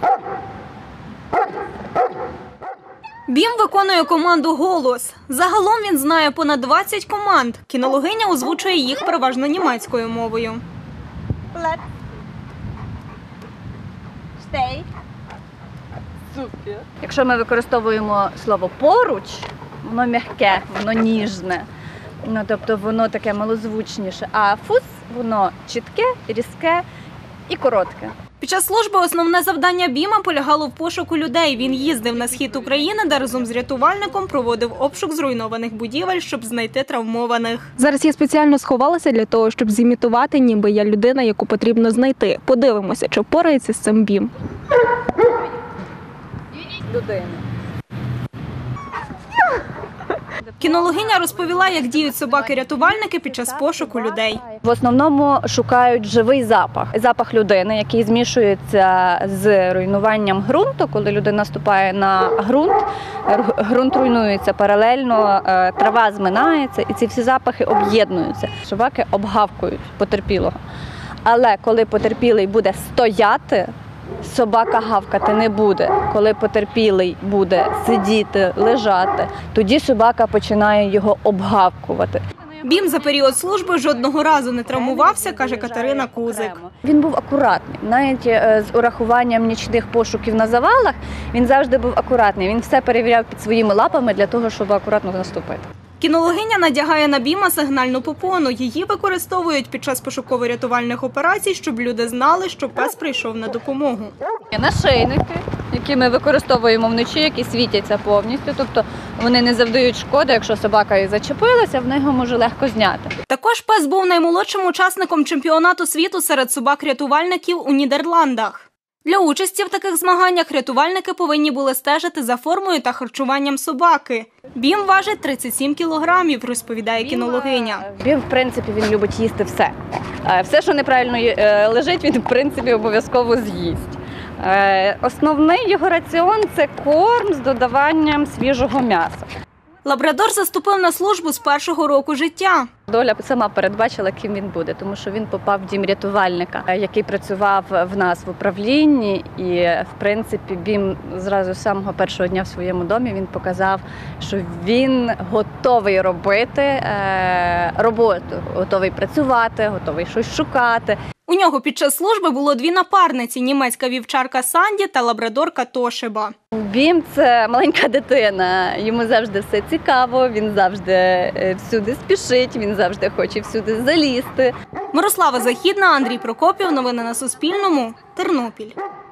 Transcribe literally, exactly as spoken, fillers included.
Бім виконує команду «Голос». Загалом він знає понад двадцять команд. Кінологиня озвучує їх переважно німецькою мовою. Let's stay. Супер. Якщо ми використовуємо слово «поруч», воно м'яке, воно ніжне. Ну, тобто воно таке малозвучніше. А «фус» – воно чітке, різке і коротке. Під час служби основне завдання Біма полягало в пошуку людей. Він їздив на схід України, де разом з рятувальником проводив обшук зруйнованих будівель, щоб знайти травмованих. Зараз я спеціально сховалася для того, щоб зімітувати, ніби я людина, яку потрібно знайти. Подивимося, чи впорається з цим Бім. Людина. Кінологиня розповіла, як діють собаки-рятувальники під час пошуку людей. В основному шукають живий запах. Запах людини, який змішується з руйнуванням ґрунту. Коли людина ступає на ґрунт, ґрунт руйнується паралельно, трава зминається і ці всі запахи об'єднуються. Собаки обгавкують потерпілого. Але коли потерпілий буде стояти, собака гавкати не буде. Коли потерпілий буде сидіти, лежати, тоді собака починає його обгавкувати. Бім за період служби жодного разу не травмувався, каже Катерина Кузик. Він був акуратний. Навіть з урахуванням нічних пошуків на завалах, він завжди був акуратний. Він все перевіряв під своїми лапами для того, щоб акуратно наступити. Кінологиня надягає на Біма сигнальну попону. Її використовують під час пошуково-рятувальних операцій, щоб люди знали, що пес прийшов на допомогу. Є нашийники, які ми використовуємо вночі, які світяться повністю. Тобто вони не завдають шкоди, якщо собака і зачепилася, в нього може легко зняти. Також пес був наймолодшим учасником чемпіонату світу серед собак-рятувальників у Нідерландах. Для участі в таких змаганнях рятувальники повинні були стежити за формою та харчуванням собаки. Бім важить тридцять сім кілограмів, розповідає кінологиня. Бім, в принципі, він любить їсти все. Все, що неправильно лежить, він, в принципі, обов'язково з'їсть. Основний його раціон – це корм з додаванням свіжого м'яса. Лабрадор заступив на службу з першого року життя. Доля сама передбачила, ким він буде, тому що він попав в дім рятувальника, який працював в нас в управлінні. І, в принципі, Бім зразу з самого першого дня в своєму домі він показав, що він готовий робити роботу, готовий працювати, готовий щось шукати. У нього під час служби було дві напарниці – німецька вівчарка Санді та лабрадорка Тошиба. Бім – це маленька дитина, йому завжди все цікаво, він завжди всюди спішить, він завжди хоче всюди залізти. Мирослава Західна, Андрій Прокопів. Новини на Суспільному. Тернопіль.